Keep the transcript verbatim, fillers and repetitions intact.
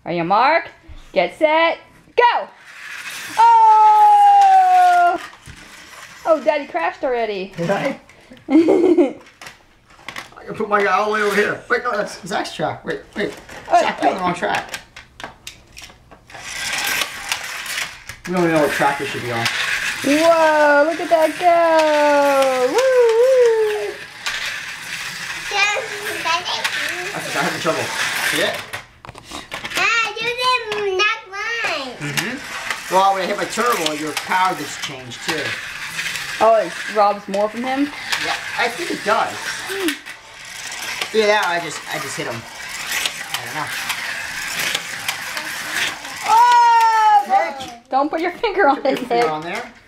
On your mark, get set, go! Oh! Oh, Daddy crashed already. Did I? I can put my guy all the way over here. Wait, no, that's Zach's track. Wait, wait. Oh, Zach, you're on the wrong track. We don't even know what track we should be on. Whoa, look at that go! Woo, woo. That's Zach having trouble. See it? Ah, you did not mine. Mm-hmm. Well, when I hit my turbo, your power gets changed too. Oh, it robs more from him? Yeah, I think it does. Yeah, that I just I just hit him. I don't know. Oh! Nick! Don't put your finger on Put your his finger head. on there.